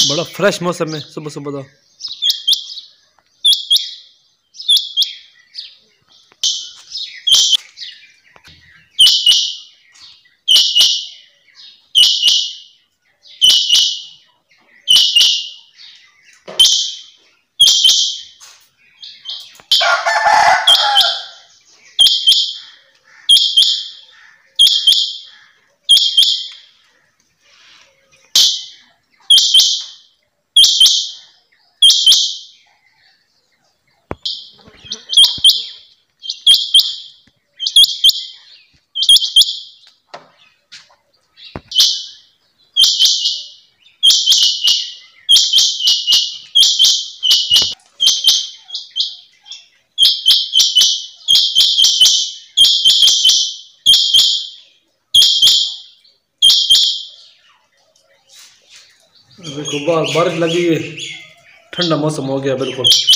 बड़ा फ्रेश मौसम है सुबह सुबह का। देखो बाहर बारिश लगी है, ठंडा मौसम हो गया बिल्कुल।